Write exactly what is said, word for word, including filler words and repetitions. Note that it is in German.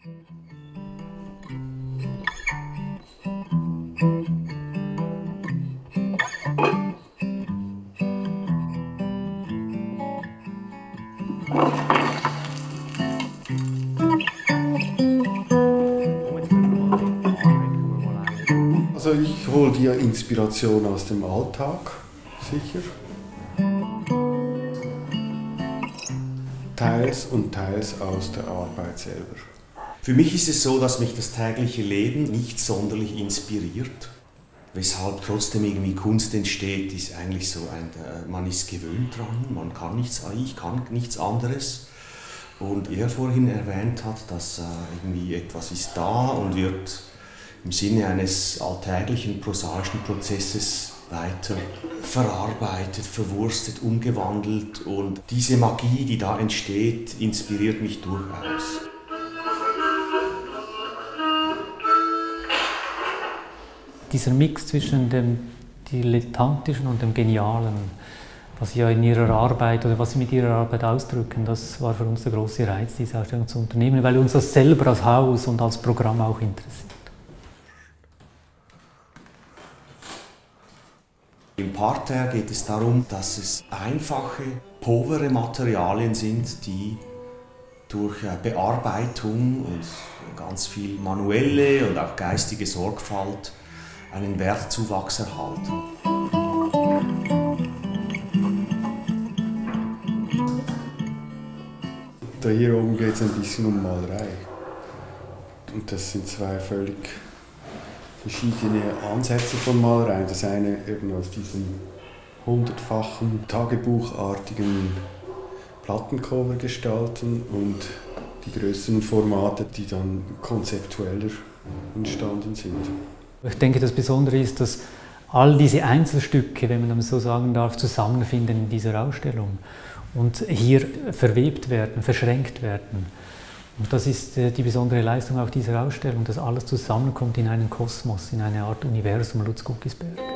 Also ich hole die Inspiration aus dem Alltag, sicher. Teils und teils aus der Arbeit selber. Für mich ist es so, dass mich das tägliche Leben nicht sonderlich inspiriert. Weshalb trotzdem irgendwie Kunst entsteht, ist eigentlich so, ein, man ist gewöhnt dran, man kann nichts, ich kann nichts anderes. Und er vorhin erwähnt hat, dass irgendwie etwas ist da und wird im Sinne eines alltäglichen, prosaischen Prozesses weiter verarbeitet, verwurstet, umgewandelt. Und diese Magie, die da entsteht, inspiriert mich durchaus. Dieser Mix zwischen dem Dilettantischen und dem Genialen, was Sie ja in Ihrer Arbeit oder was Sie mit Ihrer Arbeit ausdrücken, das war für uns der große Reiz, diese Ausstellung zu unternehmen, weil uns das selber als Haus und als Programm auch interessiert. Im Parterre geht es darum, dass es einfache, povere Materialien sind, die durch Bearbeitung und ganz viel manuelle und auch geistige Sorgfalt einen Wertzuwachs erhalten. Da hier oben geht es ein bisschen um Malerei. Und das sind zwei völlig verschiedene Ansätze von Malerei. Das eine eben aus diesen hundertfachen, tagebuchartigen Plattencover gestalten und die größeren Formate, die dann konzeptueller entstanden sind. Ich denke, das Besondere ist, dass all diese Einzelstücke, wenn man so sagen darf, zusammenfinden in dieser Ausstellung und hier verwebt werden, verschränkt werden. Und das ist die besondere Leistung auch dieser Ausstellung, dass alles zusammenkommt in einen Kosmos, in eine Art Universum Lutz Guckisberg.